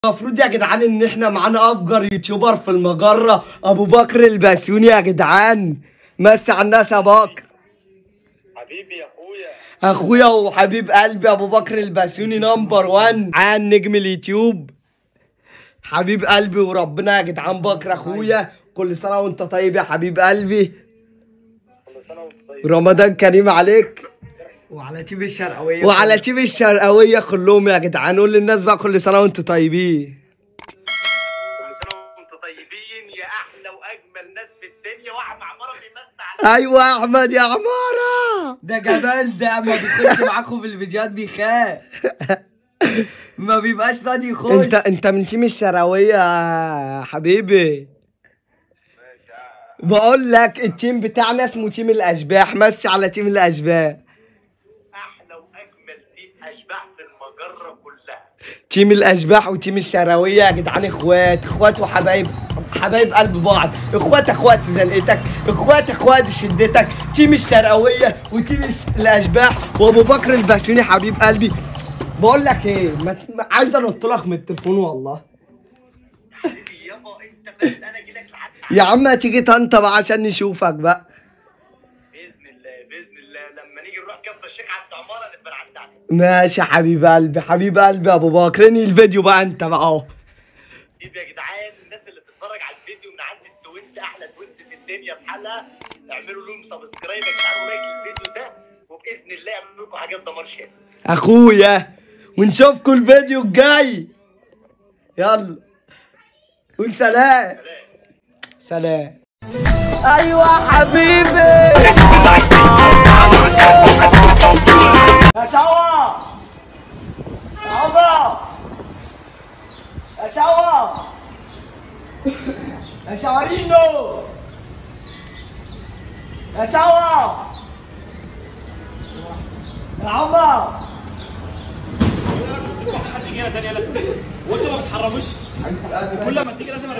المفروض يا جدعان ان احنا معانا افجر يوتيوبر في المجرة، ابو بكر البسيوني يا جدعان. مسي على الناس يا بكر. حبيبي يا اخويا وحبيب قلبي ابو بكر البسيوني نمبر 1 عن نجم اليوتيوب، حبيب قلبي وربنا يا جدعان. بكر اخويا كل سنة وانت طيب يا حبيب قلبي، كل سنة وانت طيب. رمضان كريم عليك وعلى تيم الشرقاوية وعلى تيم الشرقاوية كلهم يا جدعان. قول للناس بقى كل سنة وانتوا طيبين. كل سنة وانتم طيبين يا أحلى وأجمل ناس في الدنيا. وأحمد عمارة بيمسي على ايوه يا احمد يا عمارة، ده جمال، ده ما بيخش معاكم في الفيديوهات بيخاف ما بيبقاش راضي يخش. انت من تيم الشرقاوية يا حبيبي. بقول لك التيم بتاعنا اسمه تيم الاشباح، مسي على تيم الاشباح. أحلى وأجمل تيم أشباح في المجرة كلها. تيم الاشباح وتيم الشرقاوية يا جدعان اخوات وحبايب، حبايب قلب بعض، اخوات زنقتك، اخوات شدتك. تيم الشرقاوية وتيم الاشباح وابو بكر البسيوني حبيب قلبي. بقول لك ايه، عايز انط لك من التليفون والله. حبيبي يابا أنت بس، أنا أجي لك لحد يا عم تيجي طنطا بقى عشان نشوفك بقى. بإذن الله لما نيجي نروح كفر الشيخ عند عمارة نبقى نعدي. ماشي حبيب قلبي، حبيب قلبي يا ابو بكر. انهي الفيديو بقى انت بقى اهو. طيب يا جدعان، الناس اللي بتتفرج على الفيديو من عند التوينز، أحلى توينز في الدنيا بحالها، اعملوا لهم سبسكرايب يا جدعان ولايك للفيديو ده، وبإذن الله يعملوا لكم حاجات دمار شامل. اخويا ونشوفكم الفيديو الجاي. يلا قول سلام. سلام. ايوه حبيبي يا شوا عمر، يا شوا يا شوارينو، يا شوا يا عمر. مفيش حد يجي هنا تاني. يلا وانتوا ما بتحرموش، كل ما تيجي لازم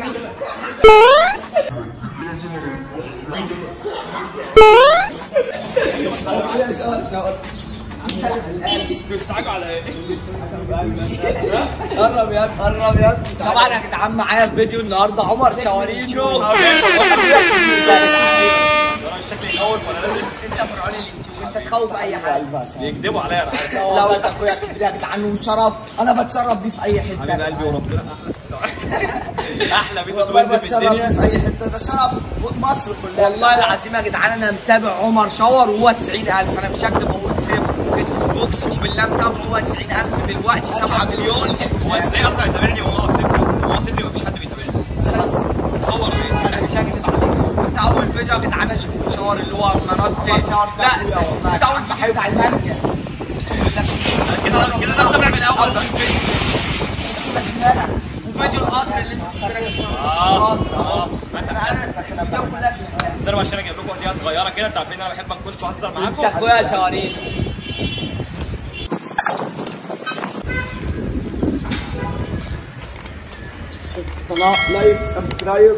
بتستعجلوا على ايه؟ قرب يا قرب يا. طبعا يا جدعان معايا في فيديو النهارده عمر شوارينو. الشكل الاول ولا لازم انت فرعون اليوتيوب، انت تخوف اي حد. يكذبوا عليا؟ انا عارف. لو انت اخويا كبير يا جدعان وشرف، انا بتشرف بيه في اي حته. حبيب قلبي وربنا احلى بيس والله توينز في بتشرف بيه الدنيا. في اي حته، ده شرف مصر كلها. والله العظيم يا جدعان انا متابع عمر شاور وهو 90,000، انا مش هكدب واقول صفر، اقسم بالله متابعه وهو 90,000 دلوقتي 7 مليون. هو ازاي اصلا يتابعني وهو صفر؟ هو صفر مفيش حد بيتابعني. تصور انا مش هكدب عليك، انت اول فيديو يا جدعان اشوفه شاور اللي هو مناطق. لا انت اول فيديو على المانجا، اقسم بالله كده انا متابع من الاول بقى. وفيديو القطر اللي انت مثلا استنوا عشان اجيب لكم هديه صغيره كده. انتوا عارفين انا بحب انكشكم واهزر معاكم. انت اخويا شوارين. لايك سبسكرايب.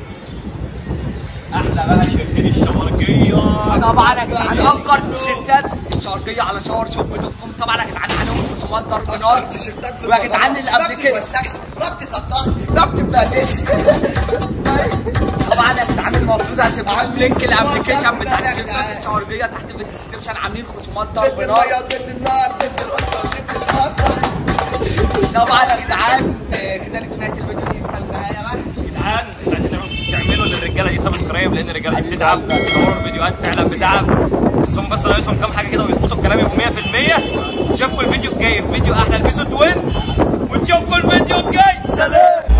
احلى بقى شركتين الشماركيه. طبعا يا جدعان افجر تيشيرتات الشرقيه على شاور شوب دوت كوم. طبعا يا جدعان عليهم خصومات ضرب نار. تيشيرتات في ويا جدعان اللي قبل كده ما بتتقطعش، ما بتتبهدلش. طبعا يا جدعان المفروض هسيب لكم لينك الابلكيشن بتاع الشركات الشرقيه تحت في الديسكربشن. عاملين خصومات ضرب نار. ضد النار، ضد القطه، ضد النار. طبعا يا جدعان كده نكون نهايه الفيديو دي في النهايه بقى. يا جدعان عايزين تعملوا للرجاله دي سبسكرايب، لان الرجاله دي بتتعب تصور فيديوهات فعلا بتتعب. بس هم بس ناقصهم كام حاجه كده ويظبطوا الكلام يبقوا 100%. نشوفكم الفيديو الجاي في فيديو احلى البيسو توينز، ونشوفكم الفيديو الجاي. سلام.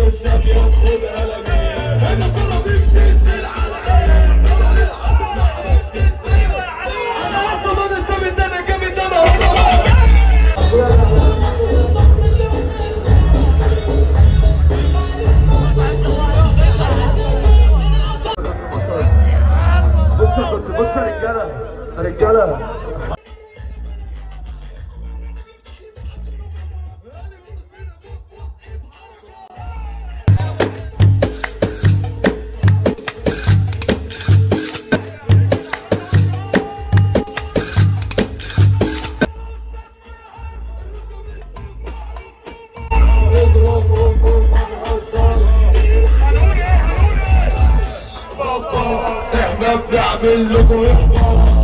بص يا رجاله احنا بنعمل لكم اخبار.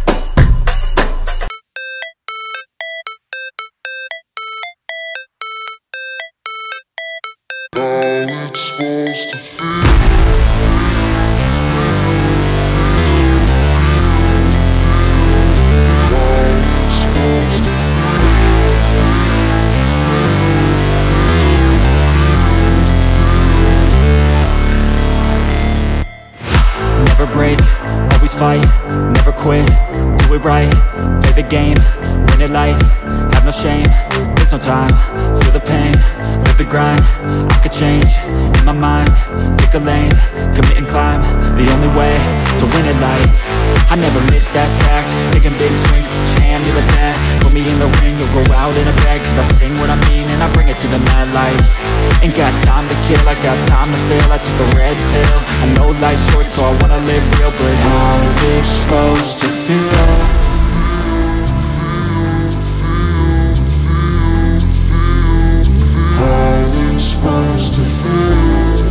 Never break, always fight, never quit, do it right, play the game, win it life, have no shame, there's no time, feel the pain, live the grind, I could change, in my mind, pick a lane, commit and climb, the only way to win it life. I never miss, that's fact, taking big swings, hand me the bat, put me in the ring, you'll go out in a bag, cause I sing what I mean and I bring it to the mad light. Ain't got time to kill, I got time to feel, I took the red pill, I know life's short so I wanna live real, but how's it supposed to feel? How's it supposed to feel?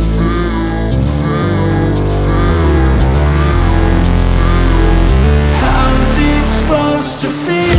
How's it supposed to feel?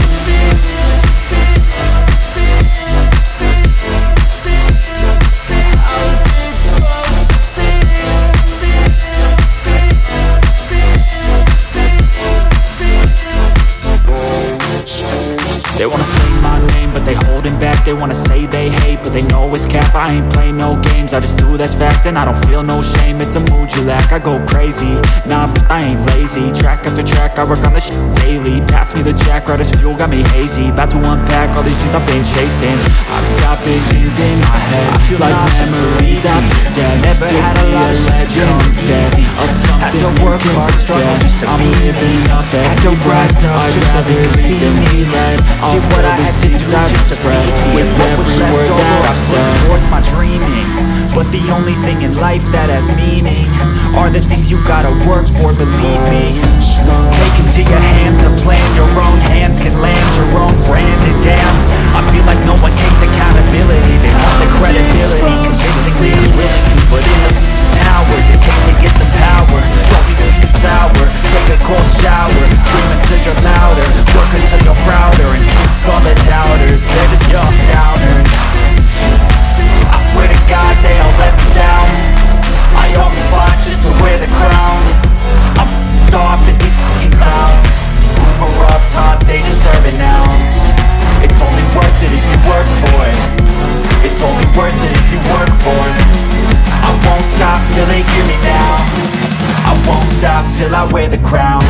They wanna say my name, but they holding back. They wanna say they hate, but they know it's cap. I ain't play no games, I just do that's fact. And I don't feel no shame, it's a mood you lack. I go crazy, nah, but I ain't lazy. Track after track, I work on this shit daily. Pass me the jack, right as fuel, got me hazy. About to unpack all these things I've been chasing. I've got visions in my head, I feel like memories after death. Never had a lot of legend instead of something you can forget. I'm living up every breath, I'd rather lead than be led. Did what I had to do just spread with every word that I've said towards my dreaming. But the only thing in life that has meaning are the things you gotta work for, believe me. Take into your hands a plan, your own hands can land your own brand. And damn, I feel like no one takes accountability. They want the credibility, convincingly and willingly, but in the hours it takes to get some power. Don't be feeling sour, take a cold shower, scream until you're louder, work until you're prouder, and all the doubters, they're just young downers. I swear to God they all let me down. I always fought just to wear the crown. I'm f***ed off at these fucking clowns who were up top, they deserve an ounce. It's only worth it if you work for it. It's only worth it if you work for it. I won't stop till they hear me now. I won't stop till I wear the crown.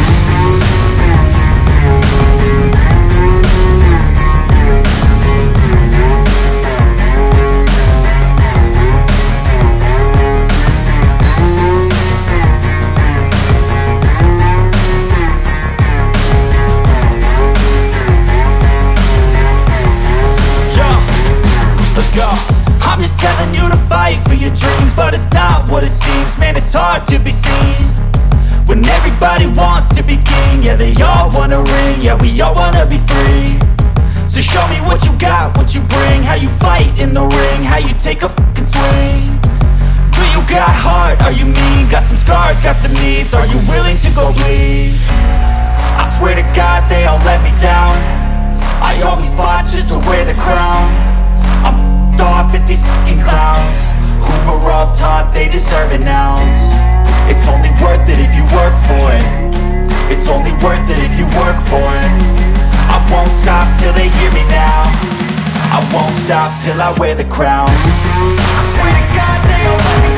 I'm just telling you to fight for your dreams, but it's not what it seems. Man, it's hard to be seen when everybody wants to be king. Yeah, they all wanna ring, yeah, we all wanna be free. So show me what you got, what you bring, how you fight in the ring, how you take a fucking swing. Do you got heart, are you mean? Got some scars, got some needs, are you willing to go bleed? I swear to God they all let me down. I always fought just to wear the crown. I'm off at these fucking clowns who were all taught they deserve an ounce. It's only worth it if you work for it. It's only worth it if you work for it. I won't stop till they hear me now. I won't stop till I wear the crown. I swear to God they all let me